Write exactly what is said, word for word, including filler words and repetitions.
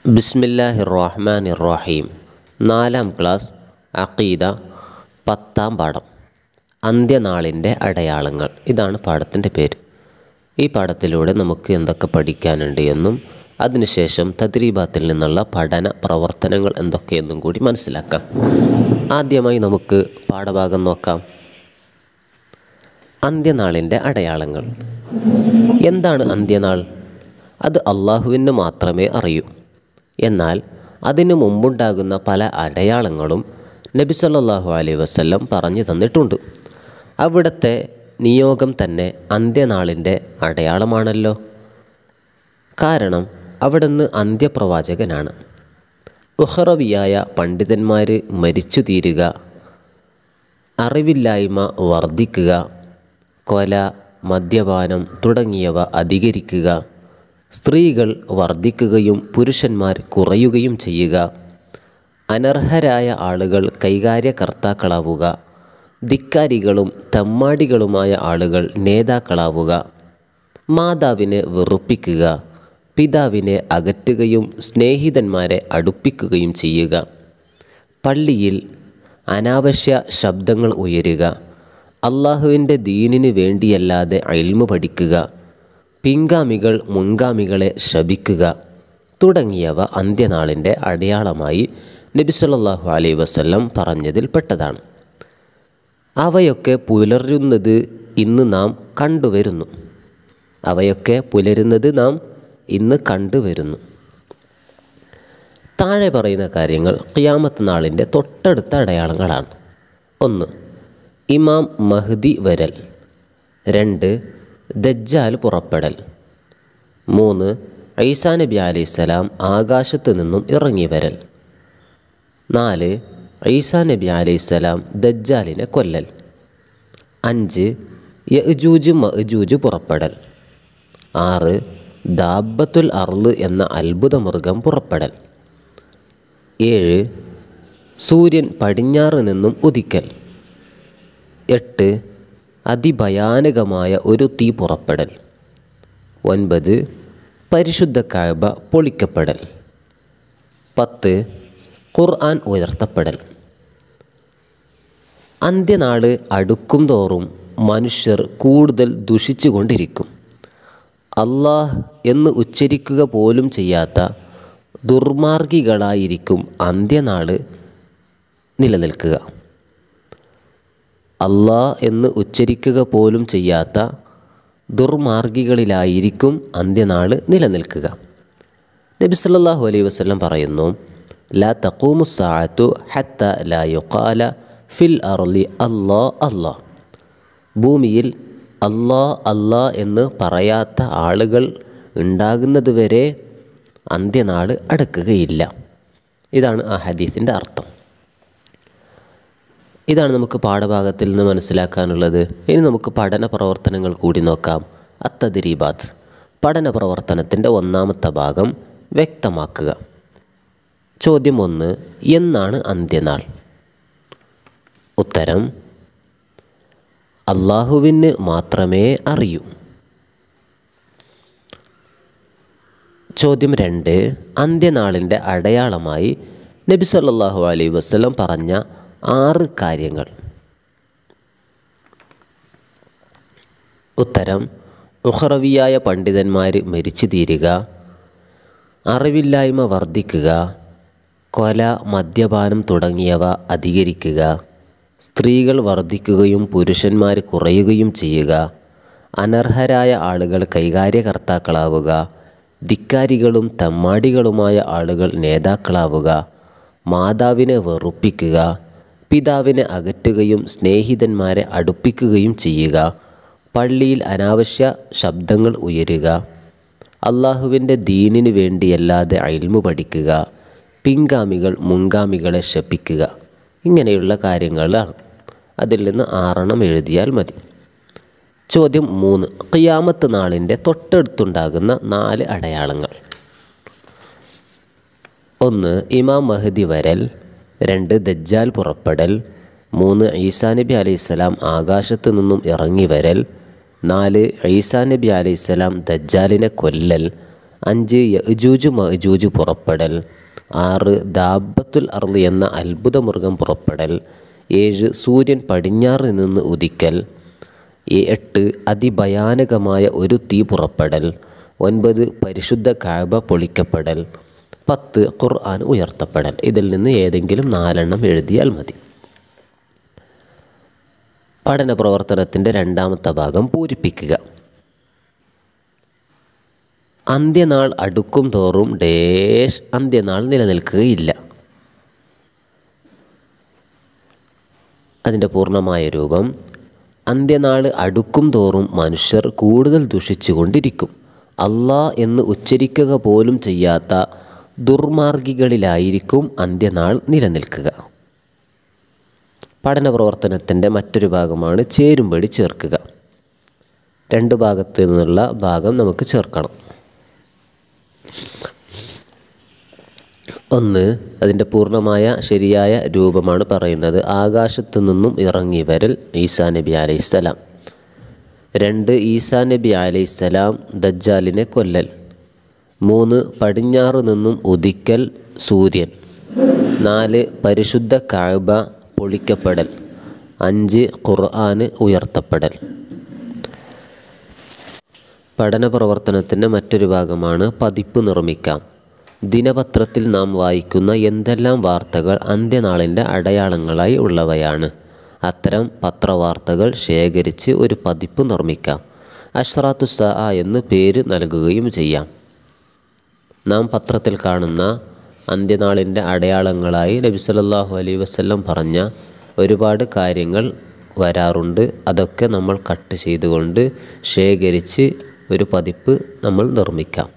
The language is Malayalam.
ബിസ്മില്ലാഹിർ റഹ്മാനിർ റഹീം. നാലാം ക്ലാസ് അഖീദ, പത്താം പാഠം, അന്ത്യനാളിൻ്റെ അടയാളങ്ങൾ. ഇതാണ് പാഠത്തിൻ്റെ പേര്. ഈ പാഠത്തിലൂടെ നമുക്ക് എന്തൊക്കെ പഠിക്കാനുണ്ട് എന്നും അതിനുശേഷം തദ്രീബാത്തിൽ നിന്നുള്ള പഠന പ്രവർത്തനങ്ങൾ എന്തൊക്കെയെന്നും കൂടി മനസ്സിലാക്കാം. ആദ്യമായി നമുക്ക് പാഠഭാഗം നോക്കാം. അന്ത്യനാളിൻ്റെ അടയാളങ്ങൾ. എന്താണ് അന്ത്യനാൾ? അത് അള്ളാഹുവിന് മാത്രമേ അറിയൂ. എന്നാൽ അതിനു മുമ്പുണ്ടാകുന്ന പല അടയാളങ്ങളും നബി സല്ലല്ലാഹു അലൈഹി വസല്ലം പറഞ്ഞു തന്നിട്ടുണ്ട്. അവിടുത്തെ നിയോഗം തന്നെ അന്ത്യനാളിൻ്റെ അടയാളമാണല്ലോ. കാരണം അവിടുന്ന് അന്ത്യപ്രവാചകനാണ്. ഉഖറവിയായ പണ്ഡിതന്മാർ മരിച്ചു തീരുക, അറിവില്ലായ്മ വർദ്ധിക്കുക, കൊല, മദ്യപാനം തുടങ്ങിയവ അധികരിക്കുക, സ്ത്രീകൾ വർദ്ധിക്കുകയും പുരുഷന്മാർ കുറയുകയും ചെയ്യുക, അനർഹരായ ആളുകൾ കൈകാര്യകർത്താക്കളാവുക, ധിക്കാരികളും തെമ്മാടികളുമായ ആളുകൾ നേതാക്കളാവുക, മാതാവിനെ വെറുപ്പിക്കുക, പിതാവിനെ അകറ്റുകയും സ്നേഹിതന്മാരെ അടുപ്പിക്കുകയും ചെയ്യുക, പള്ളിയിൽ അനാവശ്യ ശബ്ദങ്ങൾ ഉയരുക, അള്ളാഹുവിൻ്റെ ദീനിന് വേണ്ടിയല്ലാതെ ഇൽമു പഠിക്കുക, പിൻഗാമികൾ മുൻഗാമികളെ ശപിക്കുക തുടങ്ങിയവ അന്ത്യനാളിൻ്റെ അടയാളമായി നബി സല്ലല്ലാഹു അലൈഹി വസല്ലം പറഞ്ഞതിൽ പെട്ടതാണ്. അവയൊക്കെ പുലരുന്നത് ഇന്ന് നാം കണ്ടുവരുന്നു. അവയൊക്കെ പുലരുന്നത് നാം ഇന്ന് കണ്ടുവരുന്നു. താഴെ പറയുന്ന കാര്യങ്ങൾ ഖിയാമത്ത് നാളിൻ്റെ തൊട്ടടുത്ത അടയാളങ്ങളാണ്. ഒന്ന്, ഇമാം മഹ്ദി വരൽ. രണ്ട്, ദജ്ജാൽ പുറപ്പെടൽ. മൂന്ന്, ഈസാ നബി അലൈഹിസ്സലാം ആകാശത്ത് നിന്നും ഇറങ്ങി വരൽ. നാല്, ഈസാ നബി അലൈഹിസ്സലാം ദജ്ജാലിനെ കൊല്ലൽ. അഞ്ച്, യഅ്ജൂജ് മഅ്ജൂജ് പുറപ്പെടൽ. ആറ്, ദാബത്തുൽ അർള് എന്ന അത്ഭുത മൃഗം പുറപ്പെടൽ. ഏഴ്, സൂര്യൻ പടിഞ്ഞാറ് നിന്നും ഉദിക്കൽ. എട്ട്, അതിഭയാനകമായ ഒരു തീ പുറപ്പെടൽ. ഒൻപത്, പരിശുദ്ധ കഅബ പൊളിക്കപ്പെടൽ. പത്ത്, ഖുർആൻ ഉയർത്തപ്പെടൽ. അന്ത്യനാൾ അടുക്കും തോറും മനുഷ്യർ കൂടുതൽ ദുഷിച്ചു കൊണ്ടിരിക്കും. അല്ലാഹ് എന്ന് ഉച്ചരിക്കുക പോലും ചെയ്യാത്ത ദുർമാർഗികളായിരിക്കും അന്ത്യനാൾ നിലനിൽക്കുക. അല്ലാഹ് എന്ന് ഉച്ചരിക്കുക പോലും ചെയ്യാത്ത ദുർമാർഗികളിലായിരിക്കും അന്ത്യനാൾ നിലനിൽക്കുക. നബി സല്ലല്ലാഹു അലൈഹി വസല്ലം പറയുന്നു, ലാ തഖൂമു സ്സാഅത്തു ഹത്ത ലാ യുഖാല ഫിൽ അർളി അല്ലാഹ് അല്ലാഹ്. ഭൂമിയിൽ അല്ലാഹ് അല്ലാഹ് എന്ന് പറയാത്ത ആളുകൾ ഉണ്ടാകുന്നതുവരെ അന്ത്യനാൾ അടുക്കുകയില്ല. ഇതാണ് ആ ഹദീസിൻ്റെ അർത്ഥം. ഇതാണ് നമുക്ക് പാഠഭാഗത്തിൽ നിന്ന് മനസ്സിലാക്കാനുള്ളത്. ഇനി നമുക്ക് പഠന പ്രവർത്തനങ്ങൾ കൂടി നോക്കാം. അത്തദ്രീബാത്ത്. പഠന പ്രവർത്തനത്തിൻ്റെ ഒന്നാമത്തെ ഭാഗം വ്യക്തമാക്കുക. ചോദ്യം ഒന്ന്, എന്നാണ് അന്ത്യനാൾ? ഉത്തരം, അള്ളാഹുവിന് മാത്രമേ അറിയൂ. ചോദ്യം രണ്ട്, അന്ത്യനാളിൻ്റെ അടയാളമായി നബി സല്ലല്ലാഹു അലൈഹി വസല്ലം പറഞ്ഞ ആറ് കാര്യങ്ങൾ. ഉത്തരം, ഉഖറവിയായ പണ്ഡിതന്മാർ മരിച്ചു തീരുക, അറിവില്ലായ്മ വർദ്ധിക്കുക, കൊല, മദ്യപാനം തുടങ്ങിയവ അധികരിക്കുക, സ്ത്രീകൾ വർദ്ധിക്കുകയും പുരുഷന്മാർ കുറയുകയും ചെയ്യുക, അനർഹരായ ആളുകൾ കൈകാര്യകർത്താക്കളാവുക, ധിക്കാരികളും തെമ്മാടികളുമായ ആളുകൾ നേതാക്കളാവുക, മാതാവിനെ വെറുപ്പിക്കുക, പിതാവിനെ അകറ്റുകയും സ്നേഹിതന്മാരെ അടുപ്പിക്കുകയും ചെയ്യുക, പള്ളിയിൽ അനാവശ്യ ശബ്ദങ്ങൾ ഉയരുക, അള്ളാഹുവിൻ്റെ ദീനിന് വേണ്ടിയല്ലാതെ ഇൽമു പഠിക്കുക, പിൻഗാമികൾ മുൻഗാമികളെ ശപിക്കുക. ഇങ്ങനെയുള്ള കാര്യങ്ങളാണ്. അതിൽ നിന്ന് ആറെണ്ണം എഴുതിയാൽ മതി. ചോദ്യം മൂന്ന്, ഖിയാമത്ത് നാളിൻ്റെ തൊട്ടടുത്തുണ്ടാകുന്ന നാല് അടയാളങ്ങൾ. ഒന്ന്, ഇമാം മഹ്ദി വരൽ. രണ്ട്, ദജ്ജാൽ പുറപ്പെടൽ. മൂന്ന്, ഈസാ നബി അലൈഹിസ്സലാം ആകാശത്ത് നിന്നും ഇറങ്ങി വരൽ. നാല്, ഈസാ നബി അലൈഹിസ്സലാം ദജ്ജാലിനെ കൊല്ലൽ. അഞ്ച് യഅ്ജൂജ് മഅ്ജൂജ് പുറപ്പെടൽ. ആറ് ദാബത്തുൽ അർളി എന്ന അത്ഭുത മൃഗം പുറപ്പെടൽ. ഏഴ് സൂര്യൻ പടിഞ്ഞാറ് നിന്ന് ഉദിക്കൽ. എട്ട് അതിഭയാനകമായ ഒരു തീ പുറപ്പെടൽ. ഒൻപത് പരിശുദ്ധ കഅബ പൊളിക്കപ്പെടൽ. പത്ത് ഖുർആൻ ഉയർത്തപ്പെടൽ. ഇതിൽ നിന്ന് ഏതെങ്കിലും നാലെണ്ണം എഴുതിയാൽ മതി. പഠന പ്രവർത്തനത്തിൻ്റെ രണ്ടാമത്തെ ഭാഗം പൂരിപ്പിക്കുക. അന്ത്യനാൾ അടുക്കും തോറും ഡേഷ് അന്ത്യനാൾ നിലനിൽക്കുകയില്ല. അതിൻ്റെ പൂർണ്ണമായ രൂപം: അന്ത്യനാൾ അടുക്കും തോറും മനുഷ്യർ കൂടുതൽ ദുഷിച്ചുകൊണ്ടിരിക്കും. അല്ലാ എന്ന് ഉച്ചരിക്കുക പോലും ചെയ്യാത്ത ദുർമാർഗികളിലായിരിക്കും അന്ത്യനാൾ നിലനിൽക്കുക. പഠന പ്രവർത്തനത്തിൻ്റെ മറ്റൊരു ഭാഗമാണ് ചേരുംപടി ചേർക്കുക. രണ്ട് ഭാഗത്തു നിന്നുള്ള ഭാഗം നമുക്ക് ചേർക്കണം. ഒന്ന്, അതിൻ്റെ പൂർണ്ണമായ ശരിയായ രൂപമാണ് പറയുന്നത്: ആകാശത്തു നിന്നും ഇറങ്ങി വരൽ ഈസാ നബി അലൈഹിസ്സലാം. രണ്ട്, ഈസാ നബി അലൈഹിസ്സലാം ദജ്ജാലിനെ കൊല്ലൽ. മൂന്ന്, പടിഞ്ഞാറ് നിന്നും ഉദിക്കൽ സൂര്യൻ. നാല്, പരിശുദ്ധ കഅബ പൊളിക്കപ്പെടൽ. അഞ്ച്, ഖുർആന് ഉയർത്തപ്പെടൽ. പഠന പ്രവർത്തനത്തിൻ്റെ മറ്റൊരു ഭാഗമാണ് പതിപ്പ് നിർമ്മിക്കാം. ദിനപത്രത്തിൽ നാം വായിക്കുന്ന എന്തെല്ലാം വാർത്തകൾ അന്ത്യനാളിൻ്റെ അടയാളങ്ങളായി ഉള്ളവയാണ്? അത്തരം പത്രവാർത്തകൾ ശേഖരിച്ച് ഒരു പതിപ്പ് നിർമ്മിക്കാം. അഷ്റാത്തു സഅ എന്ന് പേര് നൽകുകയും ചെയ്യാം. നാം പത്രത്തിൽ കാണുന്ന അന്ത്യനാളിൻ്റെ അടയാളങ്ങളായി നബി സല്ലല്ലാഹു അലൈഹി വസല്ലം പറഞ്ഞ ഒരുപാട് കാര്യങ്ങൾ വരാറുണ്ട്. അതൊക്കെ നമ്മൾ കട്ട് ചെയ്തുകൊണ്ട് ശേഖരിച്ച് ഒരു പതിപ്പ് നമ്മൾ നിർമ്മിക്കാം.